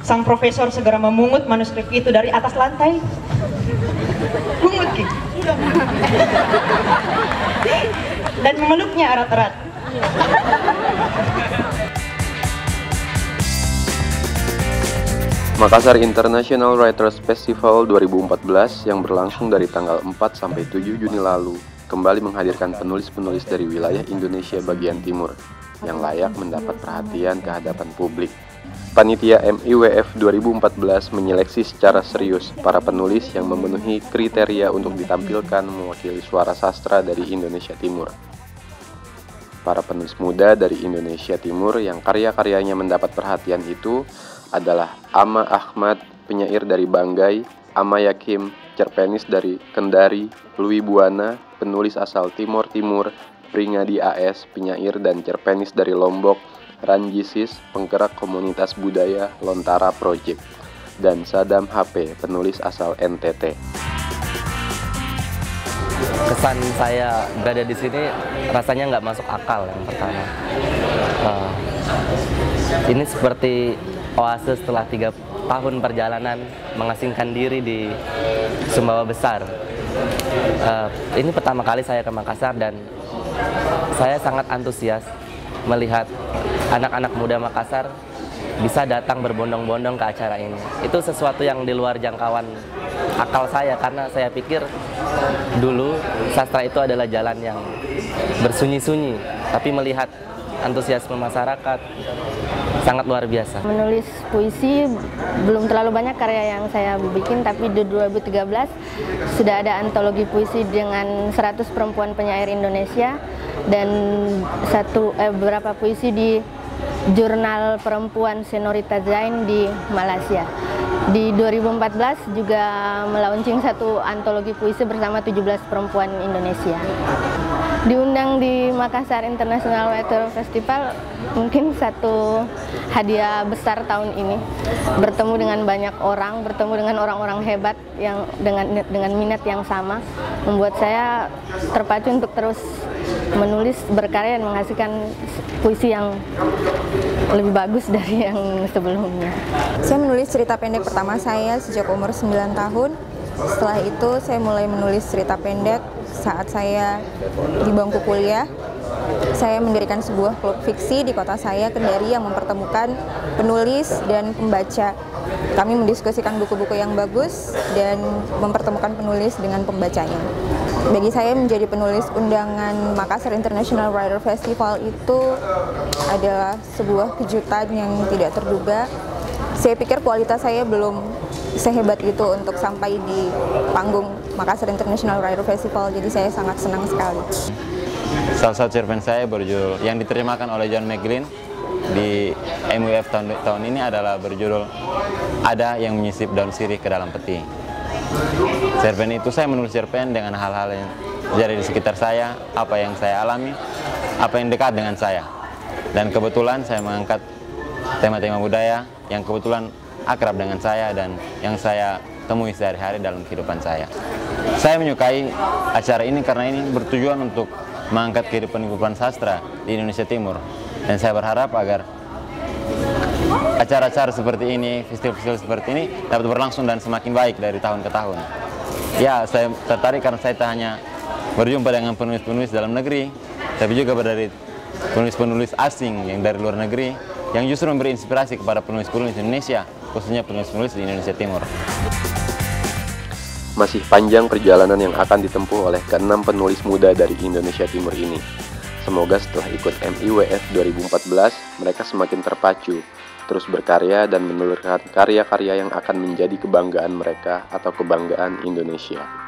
Sang profesor segera memungut manuskrip itu dari atas lantai. Pungut gitu. Dan memeluknya erat-erat. Makassar International Writers Festival 2014 yang berlangsung dari tanggal 4 sampai 7 Juni lalu kembali menghadirkan penulis-penulis dari wilayah Indonesia bagian timur yang layak mendapat perhatian ke hadapan publik. Panitia MIWF 2014 menyeleksi secara serius para penulis yang memenuhi kriteria untuk ditampilkan mewakili suara sastra dari Indonesia Timur. Para penulis muda dari Indonesia Timur yang karya-karyanya mendapat perhatian itu adalah Ama Ahmad, penyair dari Banggai, Ama Yakim, cerpenis dari Kendari, Louis Buana, penulis asal Timor Timur, Pringadi AS, penyair dan cerpenis dari Lombok, Ranjisis, penggerak komunitas budaya Lontara Project, dan Sadam HP, penulis asal NTT. Kesan saya berada di sini rasanya nggak masuk akal yang pertama. Ini seperti oase setelah 3 tahun perjalanan mengasingkan diri di Sumbawa Besar. Ini pertama kali saya ke Makassar dan saya sangat antusias melihat anak-anak muda Makassar bisa datang berbondong-bondong ke acara ini. Itu sesuatu yang di luar jangkauan akal saya, karena saya pikir dulu sastra itu adalah jalan yang bersunyi-sunyi, tapi melihat antusiasme masyarakat sangat luar biasa. Menulis puisi belum terlalu banyak karya yang saya bikin, tapi di 2013 sudah ada antologi puisi dengan 100 perempuan penyair Indonesia dan beberapa puisi di Jurnal Perempuan Senorita Zain di Malaysia. Di 2014 juga melaunching satu antologi puisi bersama 17 perempuan Indonesia. Diundang di Makassar International Writer Festival mungkin satu hadiah besar tahun ini. Bertemu dengan banyak orang, bertemu dengan orang-orang hebat yang dengan minat yang sama, membuat saya terpacu untuk terus menulis, berkarya dan menghasilkan puisi yang lebih bagus dari yang sebelumnya. Saya menulis cerita pendek pertama saya sejak umur 9 tahun. Setelah itu saya mulai menulis cerita pendek saat saya di bangku kuliah. Saya mendirikan sebuah klub fiksi di kota saya, Kendari, yang mempertemukan penulis dan pembaca. Kami mendiskusikan buku-buku yang bagus dan mempertemukan penulis dengan pembacanya. Bagi saya menjadi penulis undangan Makassar International Writer Festival itu adalah sebuah kejutan yang tidak terduga. Saya pikir kualitas saya belum sehebat itu untuk sampai di panggung Makassar International Writer Festival, jadi saya sangat senang sekali. Salah satu cerpen saya berjudul yang diterjemahkan oleh John McGlynn di MIWF tahun ini adalah berjudul Ada Yang Menyisip Daun Sirih ke Dalam Peti. Cerpen itu saya menulis cerpen dengan hal-hal yang terjadi di sekitar saya, apa yang saya alami, apa yang dekat dengan saya. Dan kebetulan saya mengangkat tema-tema budaya yang kebetulan akrab dengan saya dan yang saya temui sehari-hari dalam kehidupan saya. Saya menyukai acara ini karena ini bertujuan untuk mengangkat kehidupan sastra di Indonesia Timur. Dan saya berharap agar acara-acara seperti ini, festival-festival seperti ini dapat berlangsung dan semakin baik dari tahun ke tahun. Ya, saya tertarik karena saya tak hanya berjumpa dengan penulis-penulis dalam negeri, tapi juga dari penulis-penulis asing yang dari luar negeri, yang justru memberi inspirasi kepada penulis-penulis Indonesia, khususnya penulis-penulis di Indonesia Timur. Masih panjang perjalanan yang akan ditempuh oleh ke-6 penulis muda dari Indonesia Timur ini. Semoga setelah ikut MIWF 2014, mereka semakin terpacu, terus berkarya dan menelurkan karya-karya yang akan menjadi kebanggaan mereka atau kebanggaan Indonesia.